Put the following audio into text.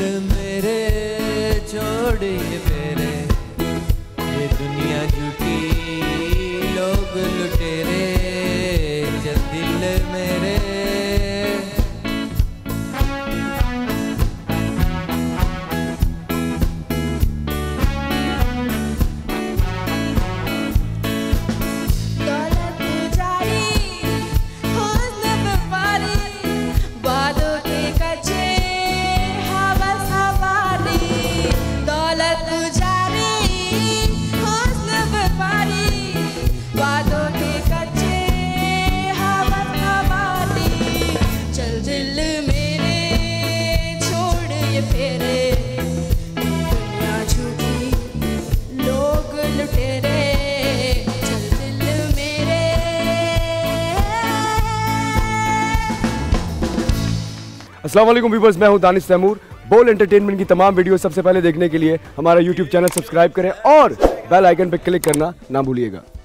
मेरे छोड़ ये फेरे, ये दुनिया झूठी लोग लुटेरे, चल दिल मेरे। अस्सलाम वालेकुम व्यूअर्स, मैं हूं दानिश तैमूर। बोल एंटरटेनमेंट की तमाम वीडियो सबसे पहले देखने के लिए हमारा यूट्यूब चैनल सब्सक्राइब करें और बेल आइकन पर क्लिक करना ना भूलिएगा।